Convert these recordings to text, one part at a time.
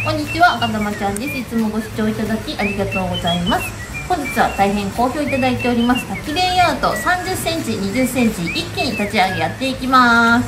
こんにちは、赤玉ちゃんです。いつもご視聴いただきありがとうございます。本日は大変好評いただいております滝レイアウト30センチ、20センチ一気に立ち上げやっていきます。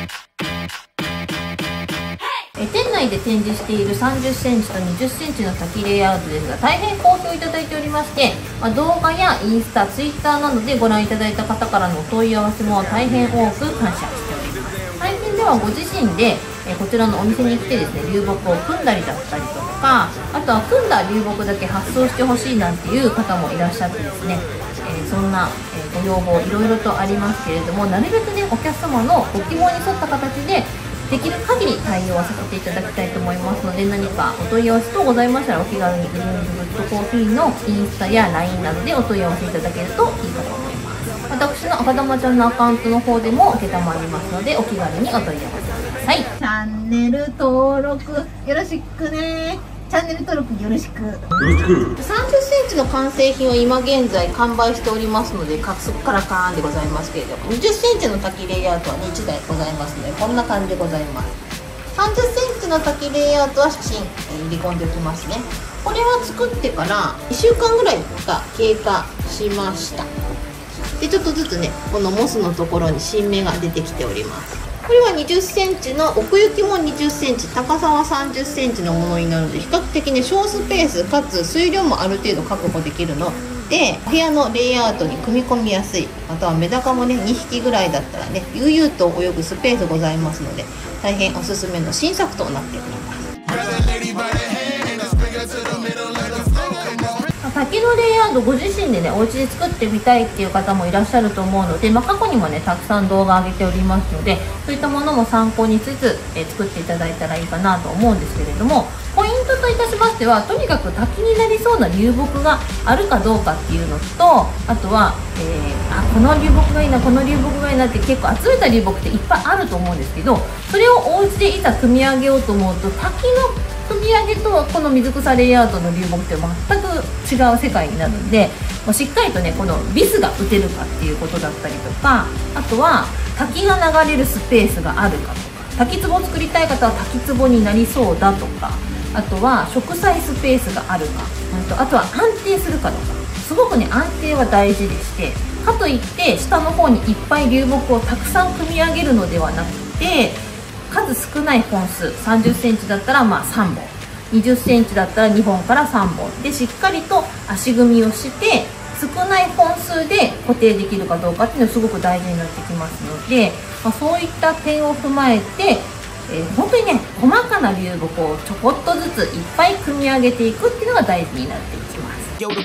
店内で展示している30センチと20センチの滝レイアウトですが、大変好評いただいておりまして、動画やインスタ、ツイッターなどでご覧いただいた方からのお問い合わせも大変多く感謝しております。最近ではご自身でこちらのお店に来てですね、流木を組んだりだったりとか、あとは組んだ流木だけ発送してほしいなんていう方もいらっしゃってですね、そんなご要望いろいろとありますけれども、なるべくねお客様のご希望に沿った形でできる限り対応させていただきたいと思いますので、何かお問い合わせ等ございましたらお気軽にグリーンズグッドコーヒーのインスタや LINE などでお問い合わせいただけるといいかと思います。私の赤玉ちゃんのアカウントの方でも承りますので、お気軽にお問い合わせください。チャンネル登録よろしくね。チャンネル登録よろしく。30センチの完成品を今現在完売しておりますので、そこからカーンでございますけれども、20センチの滝レイアウトは1台ございますので、こんな感じでございます。30センチの滝レイアウトは写真入れ込んでおきますね。これは作ってから1週間ぐらいが経過しました。でちょっとずつね、このモスのところに新芽が出てきております。これは20センチの奥行きも20センチ、高さは30センチのものになるので、比較的ね小スペースかつ水量もある程度確保できるので、部屋のレイアウトに組み込みやすい。あとはメダカもね2匹ぐらいだったらね悠々と泳ぐスペースございますので、大変おすすめの新作となっております。滝のレイアウトご自身でねお家で作ってみたいっていう方もいらっしゃると思うので、過去にもねたくさん動画上げておりますので、そういったものも参考にしつつ作っていただいたらいいかなと思うんですけれども、ポイントといたしましては、とにかく滝になりそうな流木があるかどうかっていうのと、あとは、この流木がいいな、この流木がいいなって結構集めた流木っていっぱいあると思うんですけど、それをお家でいざ組み上げようと思うと、滝の組み上げとこの水草レイアウトの流木って全く違う世界になるんで、もうしっかりとねこのビスが打てるかっていうことだったりとか、あとは滝が流れるスペースがあるかとか、滝壺を作りたい方は滝壺になりそうだとか、あとは植栽スペースがあるか、あとは安定するかとか、すごくね安定は大事でして、かといって下の方にいっぱい流木をたくさん組み上げるのではなくて、数少ない本数、30センチだったら3本、20センチだったら2本から3本でしっかりと足組みをして、少ない本数で固定できるかどうかっていうのがすごく大事になってきますので、そういった点を踏まえて、本当にね細かな流木をちょこっとずついっぱい組み上げていくっていうのが大事になっていきます。で本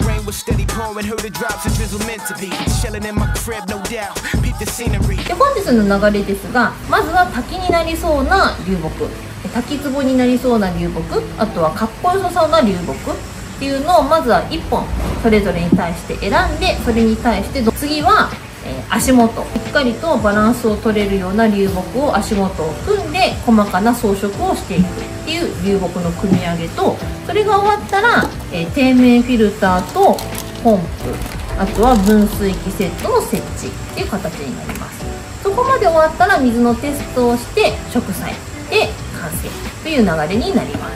日の流れですが、まずは滝になりそうな流木、滝壺になりそうな流木、あとはかっこよさそうな流木っていうのをまずは1本それぞれに対して選んで、それに対して次は足元しっかりとバランスを取れるような流木を足元を組んで細かな装飾をしていくっていう流木の組み上げと、それが終わったら底面フィルターとポンプ、あとは分水器セットの設置っていう形になります。そこまで終わったら水のテストをして植栽で完成という流れになります。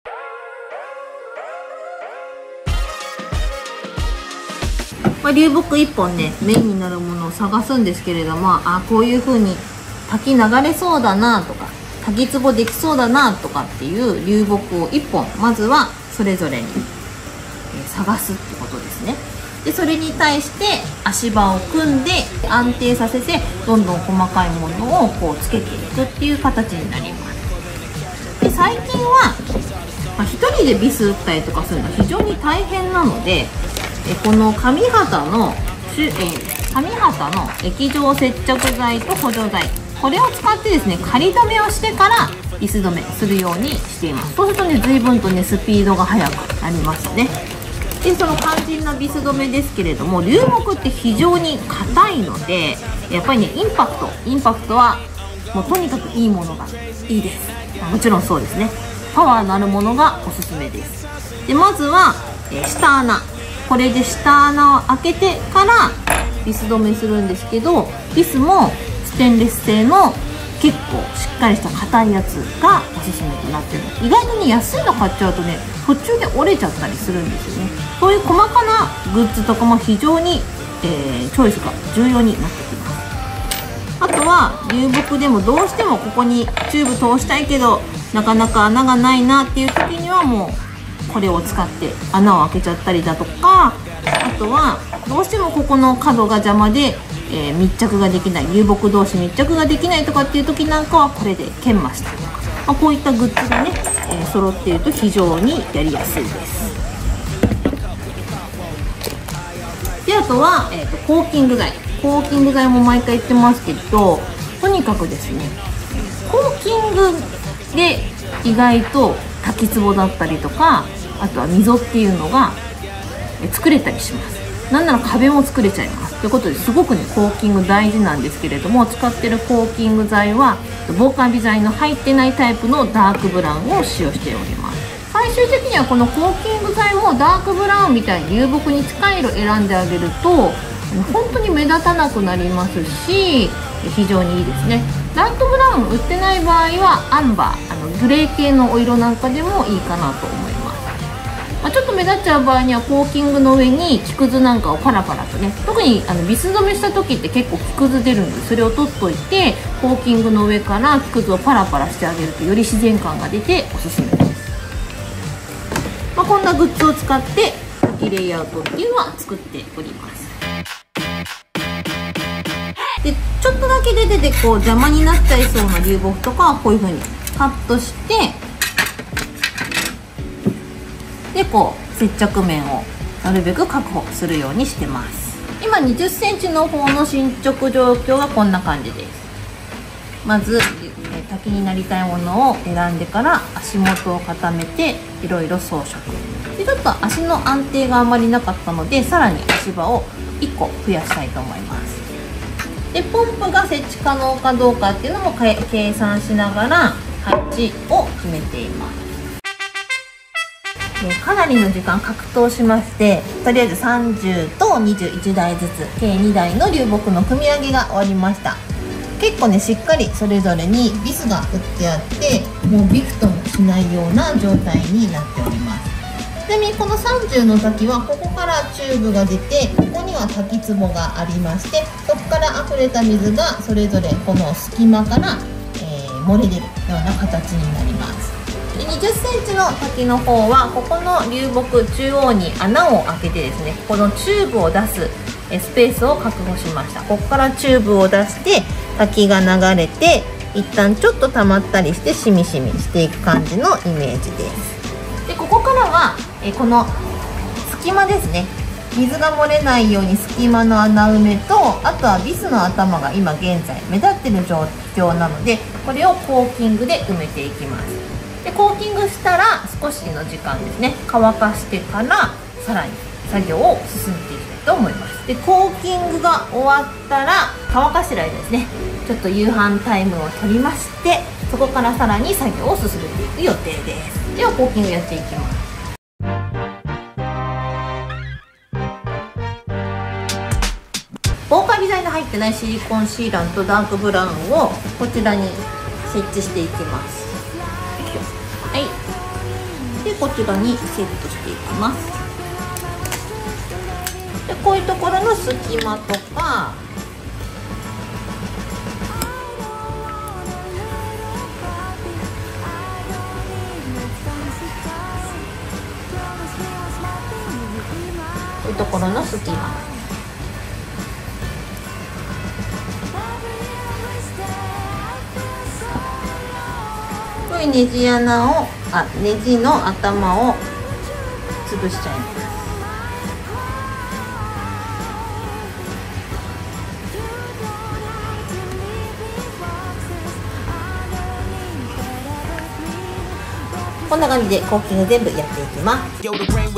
流木1本ねメインになるものを探すんですけれども、こういう風に滝流れそうだなとか、滝壺できそうだなとかっていう流木を1本まずはそれぞれに探すってことですね。でそれに対して足場を組んで安定させて、どんどん細かいものをこうつけていくっていう形になります。で最近は、1人でビス打ったりとかするのは非常に大変なので、この紙旗の液状接着剤と補助剤、これを使ってですね仮止めをしてからビス止めするようにしています。そうするとね随分とねスピードが速くなりますね。でその肝心なビス止めですけれども、流木って非常に硬いので、やっぱりねインパクトはもうとにかくいいものがいいです。もちろんそうですね、パワーのあるものがおすすめです。でまずは下穴、これで下穴を開けてからビス止めするんですけど、ビスもステンレス製の結構しっかりした硬いやつがおすすめとなってる。意外とね安いの買っちゃうとね途中で折れちゃったりするんですよね。そういう細かなグッズとかも非常に、チョイスが重要になってきます。あとは流木でもどうしてもここにチューブ通したいけどなかなか穴がないなっていう時にはもうこれを使って穴を開けちゃったりだとか、あとはどうしてもここの角が邪魔で、密着ができない、流木同士密着ができないとかっていう時なんかはこれで研磨したりとか、こういったグッズがね、揃っていると非常にやりやすいです。であとは、コーキング剤。コーキング剤も毎回言ってますけど、とにかくですねコーキングで意外と滝壺だったりとか、あとは溝っていうのが作れたりします。なんなら壁も作れちゃいます。ということですごくねコーキング大事なんですけれども、使ってるコーキング剤は防カビ剤の入ってないタイプのダークブラウンを使用しております。最終的にはこのコーキング剤もダークブラウンみたいに流木に近い色選んであげると本当に目立たなくなりますし、非常にいいですね。ダークブラウン売ってない場合はアンバー、グレー系のお色なんかでもいいかなと思います。ちょっと目立っちゃう場合にはコーキングの上に木くずなんかをパラパラとね、特にビス染めした時って結構木くず出るんで、それを取っといてコーキングの上から木くずをパラパラしてあげるとより自然感が出ておすすめです。こんなグッズを使って滝レイアウトっていうのは作っております。でちょっとだけ出ててこう邪魔になっちゃいそうな流木とかはこういう風にカットして、でこう接着面をなるべく確保するようにしてます。今20センチの方の進捗状況はこんな感じです。まず滝になりたいものを選んでから足元を固めていろいろ装飾で、ちょっと足の安定があまりなかったのでさらに足場を1個増やしたいと思います。でポンプが設置可能かどうかっていうのも計算しながら配置を決めています。かなりの時間格闘しまして、とりあえず30と21台ずつ計2台の流木の組み上げが終わりました。結構ねしっかりそれぞれにビスが打ってあって、もうびくともしないような状態になっております。ちなみにこの30の滝はここからチューブが出て、ここには滝壺がありまして、そこから溢れた水がそれぞれこの隙間から、漏れ出るような形になります。で20センチの滝の方はここの流木中央に穴を開けてですね、このチューブを出すスペースを確保しました。ここからチューブを出して滝が流れて一旦ちょっと溜まったりしてしみしみしていく感じのイメージです。でここからはこの隙間ですね、水が漏れないように隙間の穴埋めと、あとはビスの頭が今現在目立ってる状況なので、これをコーキングで埋めていきます。でコーキングしたら少しの時間ですね乾かしてからさらに作業を進めていきたいと思います。でコーキングが終わったら乾かしてる間ですね、ちょっと夕飯タイムを取りまして、そこからさらに作業を進めていく予定です。ではコーキングやっていきます。防カビ剤の入ってないシリコンシーランとダークブラウンをこちらに設置していきます。はい、でこちらにセットしていきます。でこういうところの隙間とかこういうところの隙間、こういうネジ穴をネジの頭を潰しちゃいます。こんな感じでコーキング全部やっていきます。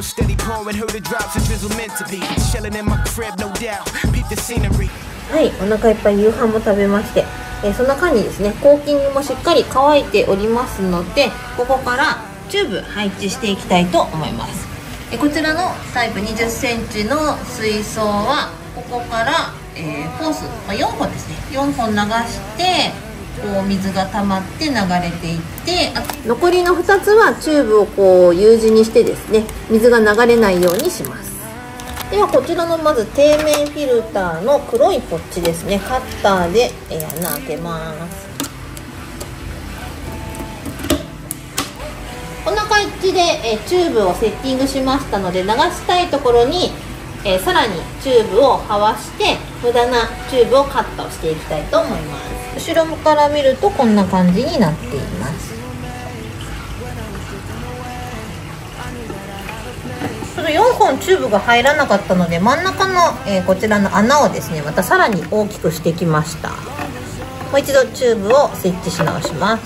はい、お腹いっぱい夕飯も食べまして、そんな間にですねコーキングもしっかり乾いておりますので、ここからチューブ配置していきたいと思います。こちらのタイプ20センチの水槽はここから、ホース、4本ですね4本流してこう水が溜まって流れていって、残りの2つはチューブをこう U 字にしてですね、水が流れないようにします。ではこちらのまず底面フィルターの黒いポッチですね、カッターで穴開けます。こんな感じでチューブをセッティングしましたので、流したいところにさらにチューブをはわして無駄なチューブをカットしていきたいと思います。後ろから見るとこんな感じになっています。ちょっと4本チューブが入らなかったので、真ん中の、こちらの穴をですね、またさらに大きくしてきました。もう一度チューブを設置し直します。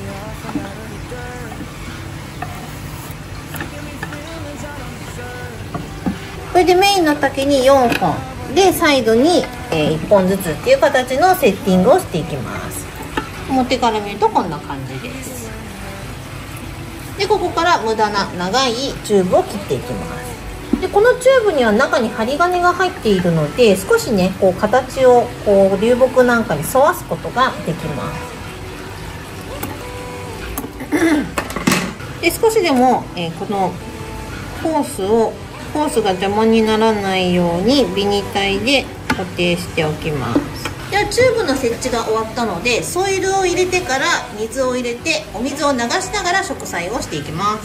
これでメインの竹に4本で、サイドに1本ずつっていう形のセッティングをしていきます。表から見るとこんな感じです。でここから無駄な長いチューブを切っていきます。でこのチューブには中に針金が入っているので、少しねこう形をこう流木なんかに沿わすことができます。で少しでも、このホースが邪魔にならないようにビニタイで固定しておきます。ではチューブの設置が終わったので、ソイルを入れてから水を入れて、お水を流しながら植栽をしていきます。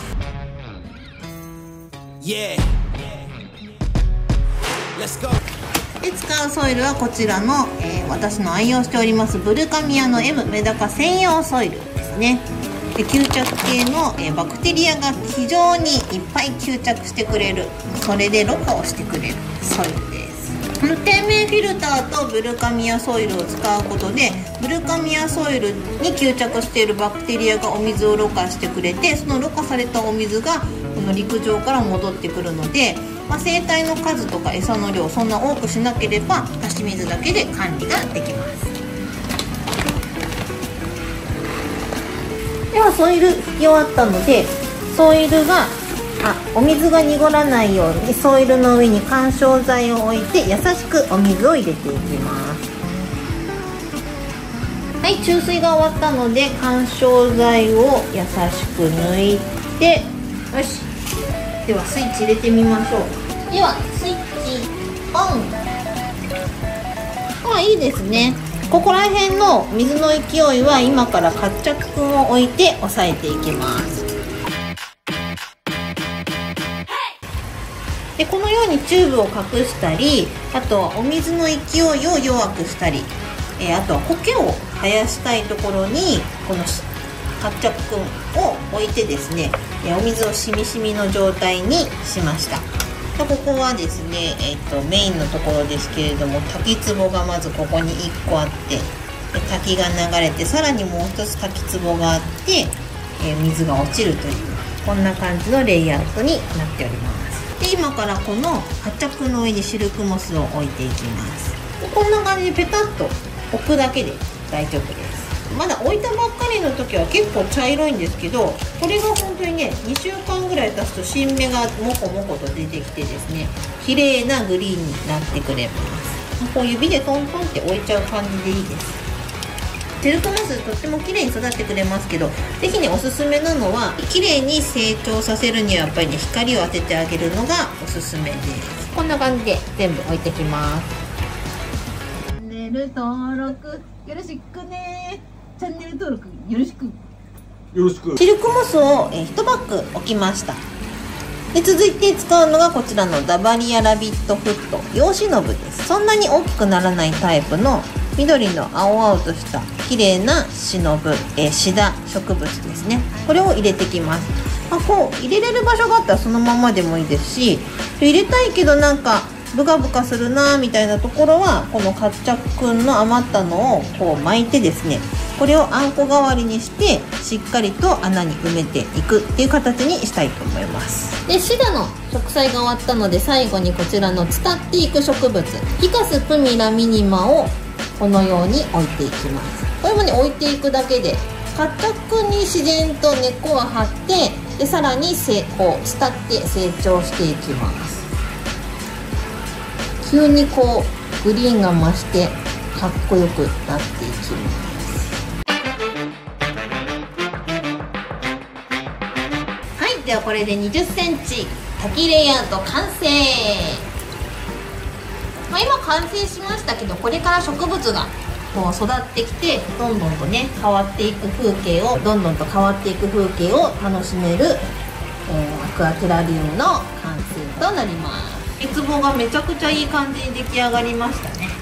で使うソイルはこちらの、私の愛用しておりますブルカミアの M メダカ専用ソイルですね。で吸着系の、バクテリアが非常にいっぱい吸着してくれる、それでろ過をしてくれるソイルです。この底面フィルターとブルカミアソイルを使うことで、ブルカミアソイルに吸着しているバクテリアがお水をろ過してくれて、そのろ過されたお水がこの陸上から戻ってくるので、生態の数とか餌の量そんな多くしなければ、足し水だけで管理ができます。ではソイル拭き終わったので、ソイルがお水が濁らないようにソイルの上に緩衝材を置いて優しくお水を入れていきます。はい、注水が終わったので緩衝材を優しく抜いて、よし、ではスイッチ入れてみましょう。ではスイッチオン。いいですね。ここら辺の水の勢いは今から活着くんを置いて押さえていきます。でこのようにチューブを隠したり、あとはお水の勢いを弱くしたり、あとは苔を生やしたいところにこの活着くんを置いてですね、お水をしみしみの状態にしました。ここはですね、メインのところですけれども、滝壺がまずここに1個あって、滝が流れて、さらにもう一つ滝壺があって、水が落ちるという、こんな感じのレイアウトになっております。で今からこの発着の上にシルクモスを置いていきます。こんな感じでペタッと置くだけで大丈夫です。まだ置いたばっかりの時は結構茶色いんですけど、これが本当にね2週間ぐらい経つと新芽がモコモコと出てきてですね、綺麗なグリーンになってくれます。こう指でトントンって置いちゃう感じでいいです。シルクモスとっても綺麗に育ってくれますけど、ぜひねおすすめなのは、綺麗に成長させるにはやっぱりね光を当ててあげるのがおすすめです。こんな感じで全部置いてきます。チャンネル登録よろしくね。チャンネル登録よろしく。よろしく。シルクモスを1バッグ置きました。で続いて使うのがこちらのダバリアラビットフット洋シノブです。そんなに大きくならないタイプの緑の青々とした綺麗なシノブ、シダ植物ですね。これを入れてきます。こう入れれる場所があったらそのままでもいいですし、入れたいけどなんかブカブカするなみたいなところは、この活着くんの余ったのをこう巻いてですね、これをあんこ代わりにしてしっかりと穴に埋めていくっていう形にしたいと思います。でシダの植栽が終わったので、最後にこちらの伝っていく植物フィカスプミラミニマをこのように置いていきます。これもね置いていくだけで活着に自然と根っこが張って、でさらにこう伝って成長していきます。急にこうグリーンが増してかっこよくなっていきます。 ではこれで20センチ滝レイアウト完成。今完成しましたけど、これから植物がこう育ってきてどんどんとね変わっていく風景を楽しめる、アクアテラリウムの完成となります。壺がめちゃくちゃいい感じに出来上がりましたね。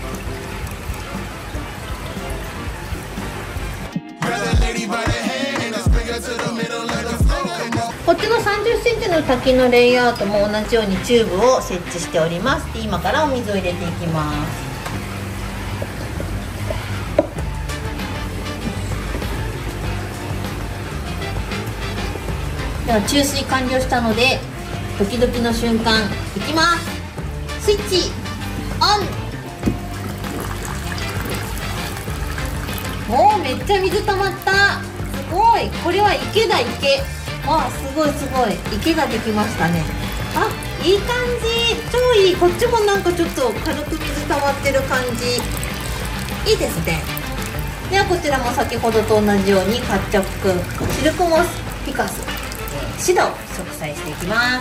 こっちの30センチの滝のレイアウトも同じようにチューブを設置しております。で、今からお水を入れていきます。では注水完了したのでドキドキの瞬間いきます。スイッチオン。おお、めっちゃ水溜まった。すごい、これは池だ、池。あ、すごいすごい、池ができましたね。あ、いい感じ、超いい。こっちもなんかちょっと軽く水溜まってる感じ、いいですね。ではこちらも先ほどと同じようにカッチャックシルクモスピカスシダを植栽していきます。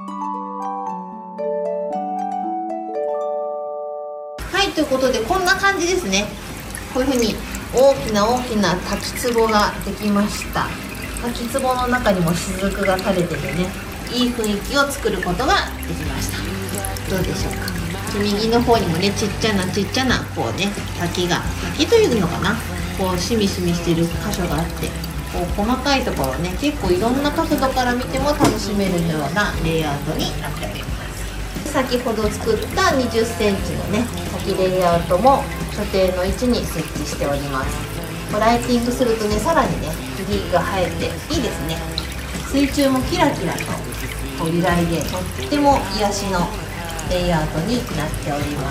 はい、ということでこんな感じですね。こういうふうに大きな滝壺ができました。滝壺の中にも雫が垂れててね、いい雰囲気を作ることができました。どうでしょうか。右の方にもね、ちっちゃなこうね、滝というのかな、こうしみしみしてる箇所があって、こう細かいところをね、結構いろんな角度から見ても楽しめるようなレイアウトになっております。先ほど作った20センチのね滝レイアウトも所定の位置に設置しております。ライティングするとね、さらにね霧が映えていいですね。水中もキラキラと由来でとっても癒しのレイアウトになっております。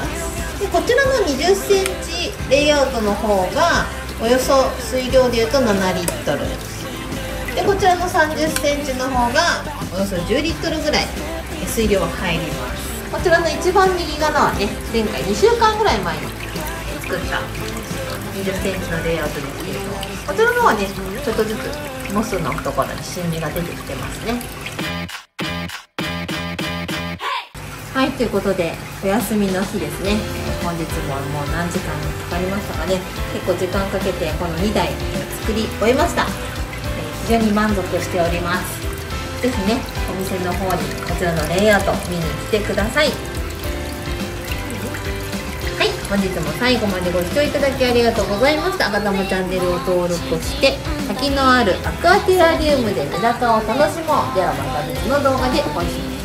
でこちらの20センチレイアウトの方がおよそ水量でいうと7リットルで、こちらの30センチの方がおよそ10リットルぐらい水量が入ります。こちらの一番右側はね、前回2週間ぐらい前に作った20センチのレイアウトですけれども、こちらの方はねちょっとずつモスのところに新芽が出てきてますね。はい、ということでお休みの日ですね。本日ももう何時間かかりましたかね。結構時間かけてこの2台作り終えました。非常に満足しております。ぜひね、お店の方にこちらのレイアウト見に来てください。はい、本日も最後までご視聴いただきありがとうございました。あなたもチャンネルを登録して滝のあるアクアテラリウムでメダカを楽しもう。ではまた別の動画でお会いしましょう。